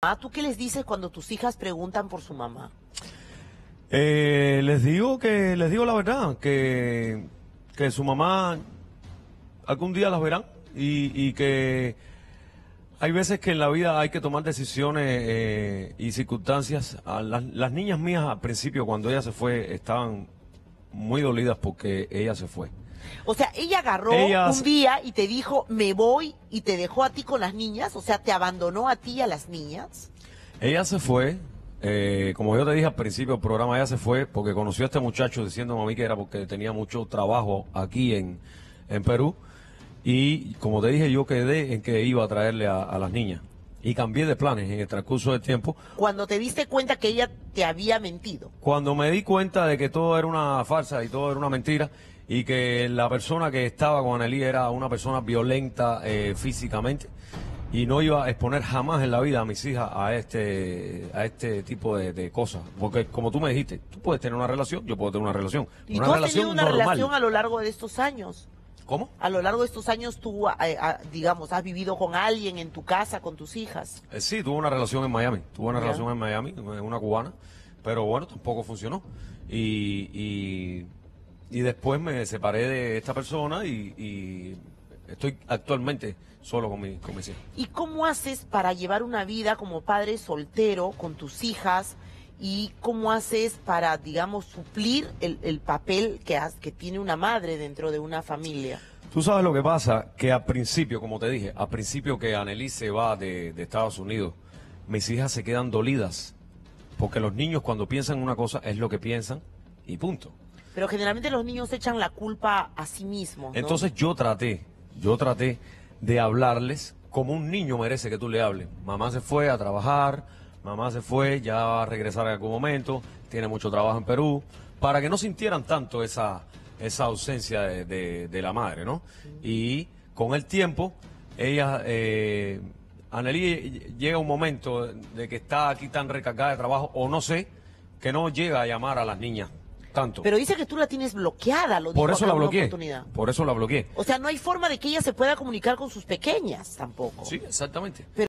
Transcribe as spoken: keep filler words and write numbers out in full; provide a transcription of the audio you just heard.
¿Tú qué les dices cuando tus hijas preguntan por su mamá? Eh, les digo que, les digo la verdad, que, que su mamá algún día las verán y, y que hay veces que en la vida hay que tomar decisiones eh, y circunstancias. A las, las niñas mías al principio, cuando ella se fue, estaban muy dolidas porque ella se fue. O sea, ella agarró Ellas- un día y te dijo, me voy, y te dejó a ti con las niñas, o sea, te abandonó a ti y a las niñas. Ella se fue, eh, como yo te dije al principio del programa, ella se fue porque conoció a este muchacho diciéndome a mí que era porque tenía mucho trabajo aquí en, en Perú. Y como te dije, yo quedé en que iba a traerle a, a las niñas. Y cambié de planes en el transcurso del tiempo. Cuando te diste cuenta que ella te había mentido. Cuando me di cuenta de que todo era una farsa y todo era una mentira, y que la persona que estaba con Annely era una persona violenta eh, físicamente, y no iba a exponer jamás en la vida a mis hijas a este a este tipo de, de cosas. Porque como tú me dijiste, tú puedes tener una relación, yo puedo tener una relación. ¿Y Una tú has relación tenido una normal. relación a lo largo de estos años? ¿Cómo? A lo largo de estos años tú, eh, eh, digamos, has vivido con alguien en tu casa, con tus hijas. Eh, sí, tuve una relación en Miami. Tuve una Ya. relación en Miami, una cubana, pero bueno, tampoco funcionó. Y, y, y después me separé de esta persona y, y estoy actualmente solo con, mi, con mis hijas. ¿Y cómo haces para llevar una vida como padre soltero con tus hijas? ¿Y cómo haces para, digamos, suplir el, el papel que, has, que tiene una madre dentro de una familia? Tú sabes lo que pasa, que al principio, como te dije, al principio que Annely se va de, de Estados Unidos, mis hijas se quedan dolidas, porque los niños cuando piensan una cosa es lo que piensan y punto. Pero generalmente los niños echan la culpa a sí mismos, ¿no? Entonces yo traté, yo traté de hablarles como un niño merece que tú le hables. Mamá se fue a trabajar, mamá se fue, ya va a regresar en algún momento, tiene mucho trabajo en Perú, para que no sintieran tanto esa, esa ausencia de, de- de la madre, ¿no? Y con el tiempo, ella, eh, Annely llega un momento de que está aquí tan recargada de trabajo, o no sé, que no llega a llamar a las niñas tanto. Pero dice que tú la tienes bloqueada, lo Por dijo eso acá la en una bloqueé, oportunidad. por eso la bloqueé. O sea, no hay forma de que ella se pueda comunicar con sus pequeñas tampoco. Sí, exactamente. Pero